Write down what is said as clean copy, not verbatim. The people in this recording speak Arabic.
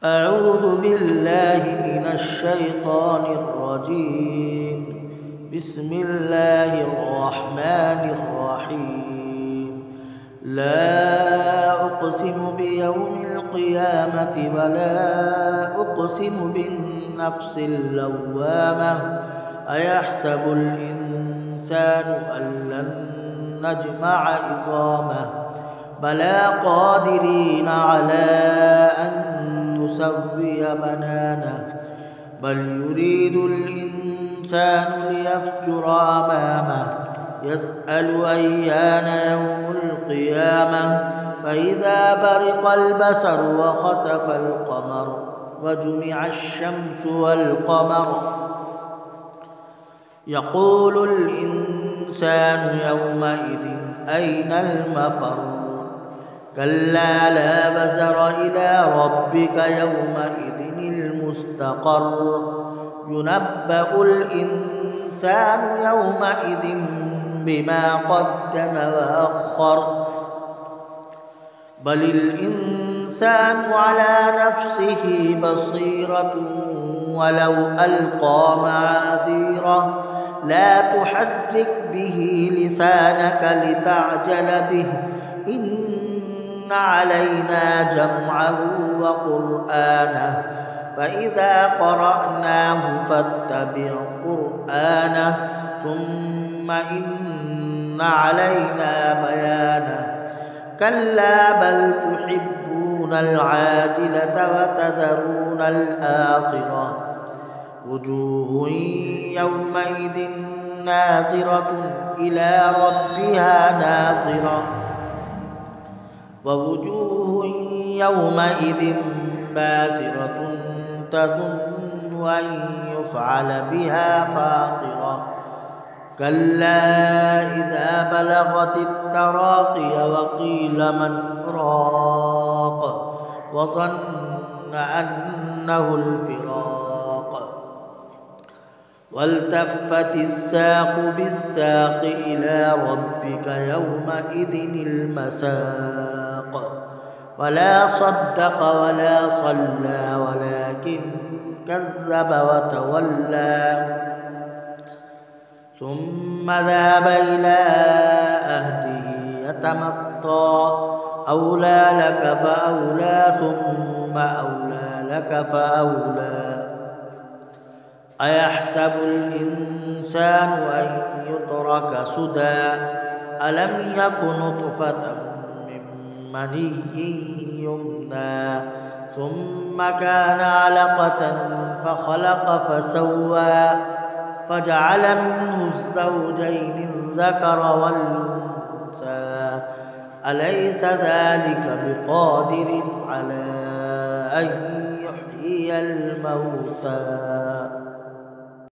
أعوذ بالله من الشيطان الرجيم. بسم الله الرحمن الرحيم. لا أقسم بيوم القيامة ولا أقسم بالنفس اللوامة. أيحسب الإنسان أن لن نجمع عظامه بلى قادرين على أن نسوي بنانه بل يريد الإنسان ليفجر أمامه يسأل أيان يوم القيامة فإذا برق البصر وخسف القمر وجمع الشمس والقمر يقول الإنسان يومئذ أين المفر كلا لا وزر إلى ربك يومئذ المستقر ينبأ الإنسان يومئذ بما قدم وأخر بل الإنسان على نفسه بصيرة ولو ألقى معاذيره لا تحرك به لسانك لتعجل به إن علينا جمعه وقرآنه فإذا قرأناه فاتبع قرآنه ثم إن علينا بيانه كلا بل تحبون العاجلة وتذرون الآخرة وجوه يومئذ ناظرة إلى ربها ناظرة ووجوه يومئذ باسرة تظن أن يفعل بها فاقرة كلا إذا بلغت التراقي وقيل من راق وظن أنه الفراق والتفت الساق بالساق إلى ربك يومئذ المساق فلا صدق ولا صلى ولكن كذب وتولى ثم ذهب إلى أهله يتمطى أولى لك فأولى ثم أولى لك فأولى أيحسب الإنسان أن يترك سدى ألم يك نطفة من مني يمنى ثم كان علقة فخلق فسوى فجعل منه الزوجين الذكر والأنثى أليس ذلك بقادر على أن يحيي الموتى